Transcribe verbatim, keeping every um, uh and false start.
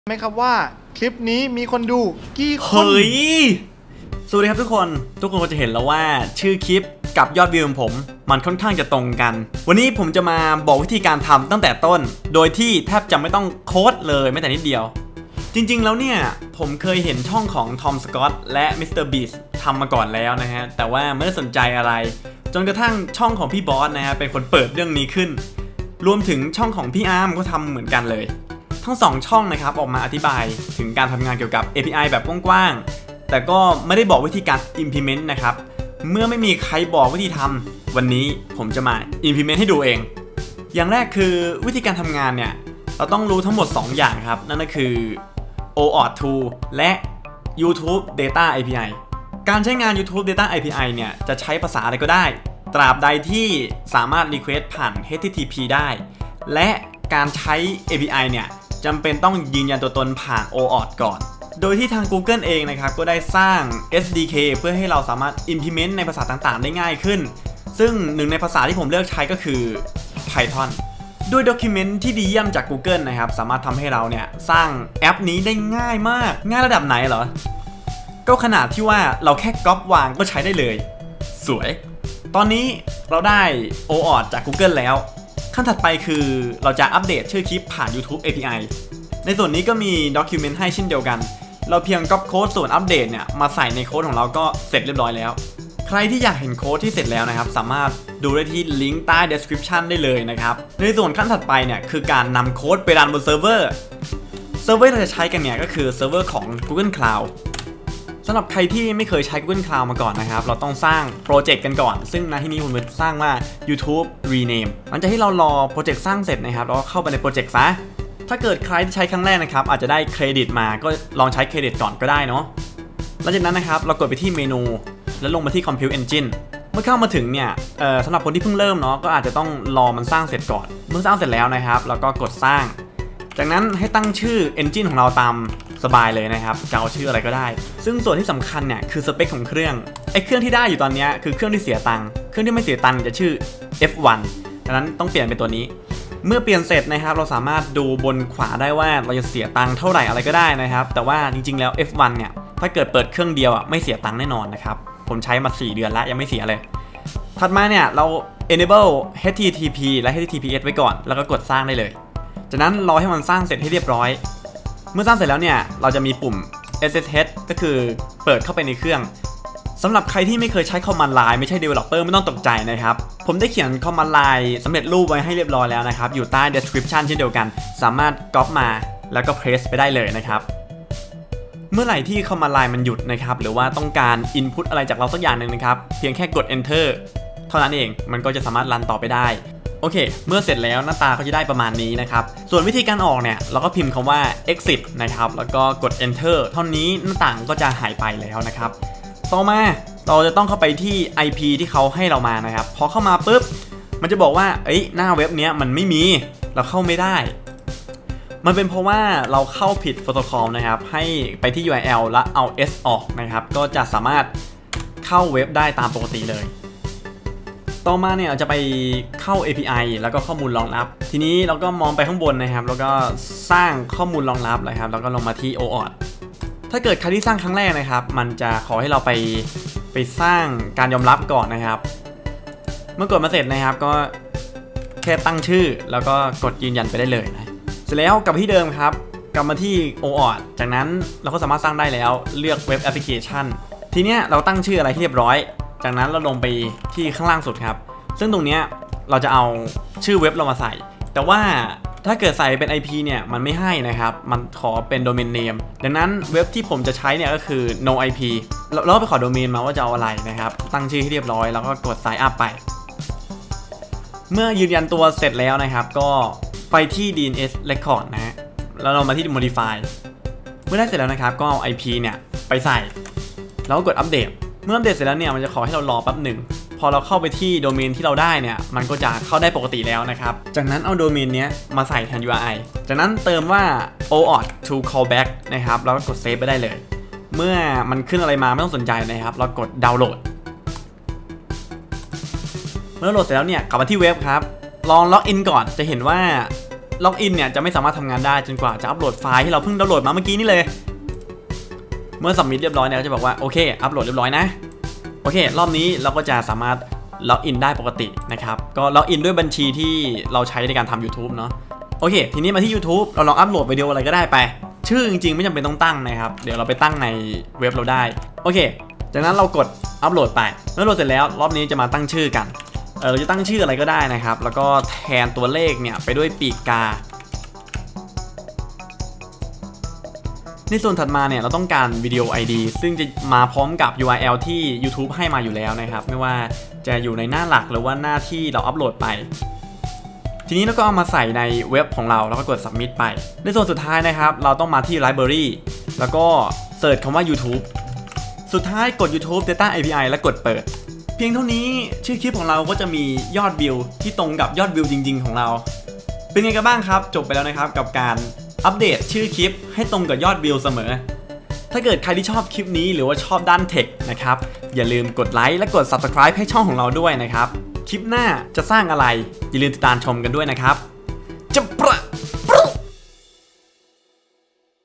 ไหมครับว่าคลิปนี้มีคนดูกี่คนเฮ้ยสวัสดีครับทุกคนทุกคนก็จะเห็นแล้วว่าชื่อคลิปกับยอดวิวของผมมันค่อนข้างจะตรงกันวันนี้ผมจะมาบอกวิธีการทำตั้งแต่ต้นโดยที่แทบจะไม่ต้องโค้ดเลยแม้แต่นิดเดียวจริงๆแล้วเนี่ยผมเคยเห็นช่องของทอมสกอตและมิสเตอร์บีสทำมาก่อนแล้วนะฮะแต่ว่าไม่ได้สนใจอะไรจนกระทั่งช่องของพี่บอสนะฮะเป็นคนเปิดเรื่องนี้ขึ้นรวมถึงช่องของพี่อาร์มก็ทำเหมือนกันเลยทั้งสองช่องนะครับออกมาอธิบายถึงการทำงานเกี่ยวกับ เอ พี ไอ แบบกว้างๆแต่ก็ไม่ได้บอกวิธีการ implement นะครับเมื่อไม่มีใครบอกวิธีทำวันนี้ผมจะมา implement ให้ดูเองอย่างแรกคือวิธีการทำงานเนี่ยเราต้องรู้ทั้งหมดสองอย่างครับนั่นก็คือ โอ ออท Tool และ YouTube Data เอ พี ไอ การใช้งาน YouTube Data เอ พี ไอ เนี่ยจะใช้ภาษาอะไรก็ได้ตราบใดที่สามารถ request ผ่าน เอช ที ที พี ได้และการใช้ เอ พี ไอ เนี่ยจำเป็นต้องยืนยันตัวตนผ่าน โอ ออท ก่อนโดยที่ทาง Google เองนะครับก็ได้สร้าง เอส ดี เค เพื่อให้เราสามารถ implement ในภาษาต่างๆได้ง่ายขึ้นซึ่งหนึ่งในภาษาที่ผมเลือกใช้ก็คือ Python ด้วย document ที่ดีเยี่ยมจาก Google นะครับสามารถทำให้เราเนี่ยสร้างแอปนี้ได้ง่ายมากง่ายระดับไหนเหรอก็ขนาดที่ว่าเราแค่ก๊อปวางก็ใช้ได้เลยสวยตอนนี้เราได้ โอ ออท จาก Google แล้วขั้นถัดไปคือเราจะอัปเดตชื่อคลิปผ่าน YouTube เอ พี ไอ ในส่วนนี้ก็มี document ให้เช่นเดียวกันเราเพียงก๊อปโค้ดส่วนอัปเดตเนี่ยมาใส่ในโค้ดของเราก็เสร็จเรียบร้อยแล้วใครที่อยากเห็นโค้ดที่เสร็จแล้วนะครับสามารถดูได้ที่ลิงก์ใต้ description ได้เลยนะครับในส่วนขั้นถัดไปเนี่ยคือการนำโค้ดไปรันบนเซิร์ฟเวอร์เซิร์ฟเวอร์ที่เราจะใช้กันเนี่ยก็คือเซิร์ฟเวอร์ของ Google Cloud สำหรับใครที่ไม่เคยใช้ Google Cloud มาก่อนนะครับเราต้องสร้างโปรเจกต์กันก่อนซึ่งในที่นี้ผมจะสร้างว่า YouTube Rename หลังจากที่เรารอโปรเจกต์สร้างเสร็จนะครับเราก็เข้าไปในโปรเจกต์ซะถ้าเกิดใครที่ใช้ครั้งแรกนะครับอาจจะได้เครดิตมาก็ลองใช้เครดิตก่อนก็ได้เนาะหลังจากนั้นนะครับเรากดไปที่เมนูแล้วลงมาที่ Compute Engine เมื่อเข้ามาถึงเนี่ยเอ่อสำหรับคนที่เพิ่งเริ่มเนาะก็อาจจะต้องรอมันสร้างเสร็จก่อนเมื่อสร้างเสร็จแล้วนะครับเราก็กดสร้างจากนั้นให้ตั้งชื่อ Engine ของเราตามสบายเลยนะครับจะเอาชื่ออะไรก็ได้ซึ่งส่วนที่สำคัญเนี่ยคือสเปคของเครื่องไอ้เครื่องที่ได้อยู่ตอนนี้คือเครื่องที่เสียตังค์เครื่องที่ไม่เสียตังค์จะชื่อ เอฟ วัน ดังนั้นต้องเปลี่ยนเป็นตัวนี้เมื่อเปลี่ยนเสร็จนะครับเราสามารถดูบนขวาได้ว่าเราจะเสียตังค์เท่าไหร่อะไรก็ได้นะครับแต่ว่าจริงๆแล้ว เอฟ วัน เนี่ยถ้าเกิดเปิดเครื่องเดียวอ่ะไม่เสียตังค์แน่นอนนะครับผมใช้มาสี่เดือนแล้วยังไม่เสียเลยถัดมาเนี่ยเรา enable เอช ที ที พี และ เอช ที ที พี เอส ไว้ก่อนแล้วก็กดสร้างได้เลยจากนั้นรอให้มันสร้างเสร็จให้เรียบร้อยเมื่อสร้างเสร็จแล้วเนี่ยเราจะมีปุ่ม เอส เอส เอช ก็คือเปิดเข้าไปในเครื่องสำหรับใครที่ไม่เคยใช้ Command Line ไม่ใช่ Developer ไม่ต้องตกใจนะครับผมได้เขียน Command Line สำเร็จรูปไว้ให้เรียบร้อยแล้วนะครับอยู่ใต้ Description เช่นเดียวกันสามารถ Copy มาแล้วก็ Paste ไปได้เลยนะครับเมื่อไหร่ที่ Command Line มันหยุดนะครับหรือว่าต้องการ Input อะไรจากเราสักอย่างหนึ่งนะครับเพียงแค่กด Enter เท่านั้นเองมันก็จะสามารถรันต่อไปได้โอเคเมื่อเสร็จแล้วหน้าตาก็จะได้ประมาณนี้นะครับส่วนวิธีการออกเนี่ยเราก็พิมพ์คำว่า exit นะครับแล้วก็กด enter เท่านี้หน้าต่างก็จะหายไปแล้วนะครับต่อมาเราจะต้องเข้าไปที่ ไอ พี ที่เขาให้เรามานะครับพอเข้ามาปุ๊บมันจะบอกว่าเอ้ยหน้าเว็บเนี้ยมันไม่มีเราเข้าไม่ได้มันเป็นเพราะว่าเราเข้าผิดโปรโตคอลนะครับให้ไปที่ ยู อาร์ แอล แล้วเอา S ออกนะครับก็จะสามารถเข้าเว็บได้ตามปกติเลยต่อมาเนี่ยเราจะไปเข้า เอ พี ไอ แล้วก็ข้อมูลรองรับทีนี้เราก็มองไปข้างบนนะครับแล้วก็สร้างข้อมูลรองรับนะครับแล้วก็ลงมาที่ โอ ออท ถ้าเกิดใครที่สร้างครั้งแรกนะครับมันจะขอให้เราไปไปสร้างการยอมรับก่อนนะครับเมื่อกดมาเสร็จนะครับก็แค่ตั้งชื่อแล้วก็กดยืนยันไปได้เลยนะเสร็จแล้วกลับที่เดิมครับกลับมาที่ โอ ออท จากนั้นเราก็สามารถสร้างได้แล้วเลือกเว็บแอปพลิเคชันทีเนี้ยเราตั้งชื่ออะไรที่เรียบร้อยจากนั้นเราลงไปที่ข้างล่างสุดครับซึ่งตรงนี้เราจะเอาชื่อเว็บเรามาใส่แต่ว่าถ้าเกิดใส่เป็น ไอ พี เนี่ยมันไม่ให้นะครับมันขอเป็น domain name ดังนั้นเว็บที่ผมจะใช้เนี่ยก็คือ no ไอ พี เราไปขอ domain มาว่าจะเอาอะไรนะครับตั้งชื่อให้เรียบร้อยแล้วก็กด sign up ไปเมื่อยืนยันตัวเสร็จแล้วนะครับก็ไปที่ ดี เอ็น เอส record นะฮะแล้วเรามาที่ modify เมื่อได้เสร็จแล้วนะครับก็เอา ไอ พี เนี่ยไปใส่แล้วก็กดอัปเดตเมื่ออัปเดตเสร็จแล้วเนี่ยมันจะขอให้เรารอแป๊บหนึ่งพอเราเข้าไปที่โดเมนที่เราได้เนี่ยมันก็จะเข้าได้ปกติแล้วนะครับจากนั้นเอาโดเมนนี้มาใส่แทน ยู อาร์ ไอ จากนั้นเติมว่า โอ ออท to callback นะครับแล้วก็กดเซฟไปได้เลยเมื่อมันขึ้นอะไรมาไม่ต้องสนใจนะครับเรากดดาวน์โหลดเมื่อโหลดเสร็จแล้วเนี่ยกลับมาที่เว็บครับลองล็อกอินก่อนจะเห็นว่าล็อกอินเนี่ยจะไม่สามารถทำงานได้จนกว่าจะอัปโหลดไฟล์ที่เราเพิ่งดาวน์โหลดมาเมื่อกี้นี่เลยเมื่อสับมิทเรียบร้อยเนี่ยจะบอกว่าโอเคอัปโหลดเรียบร้อยนะโอเครอบนี้เราก็จะสามารถล็อกอินได้ปกตินะครับก็ล็อกอินด้วยบัญชีที่เราใช้ในการทำ YouTube เนาะโอเคทีนี้มาที่ YouTube เราลองอัปโหลดวิดีโออะไรก็ได้ไปชื่อจริงๆไม่จำเป็นต้องตั้งนะครับเดี๋ยวเราไปตั้งในเว็บเราได้โอเคจากนั้นเรากดอัปโหลดไปเมื่อโหลดเสร็จแล้วรอบนี้จะมาตั้งชื่อกันเออเราจะตั้งชื่ออะไรก็ได้นะครับแล้วก็แทนตัวเลขเนี่ยไปด้วยปีกกาในส่วนถัดมาเนี่ยเราต้องการวิดีโอ ไอ ดี ซึ่งจะมาพร้อมกับ ยู อาร์ แอล ที่ YouTube ให้มาอยู่แล้วนะครับไม่ว่าจะอยู่ในหน้าหลักหรือว่าหน้าที่เราอัปโหลดไปทีนี้เราก็เอามาใส่ในเว็บของเราแล้วก็กด submit ไปในส่วนสุดท้ายนะครับเราต้องมาที่ library แล้วก็เสิร์ชคำว่า YouTube สุดท้ายกด YouTube Data เอ พี ไอ และกดเปิดเพียงเท่านี้ชื่อคลิปของเราก็จะมียอดวิวที่ตรงกับยอดวิวจริงๆของเราเป็นไงกันบ้างครับจบไปแล้วนะครับกับการอัปเดตชื่อคลิปให้ตรงกับยอดวิวเสมอถ้าเกิดใครที่ชอบคลิปนี้หรือว่าชอบด้านเทคนะครับอย่าลืมกดไลค์และกด Subscribe ให้ช่องของเราด้วยนะครับคลิปหน้าจะสร้างอะไรอย่าลืมติดตามชมกันด้วยนะครับจะประ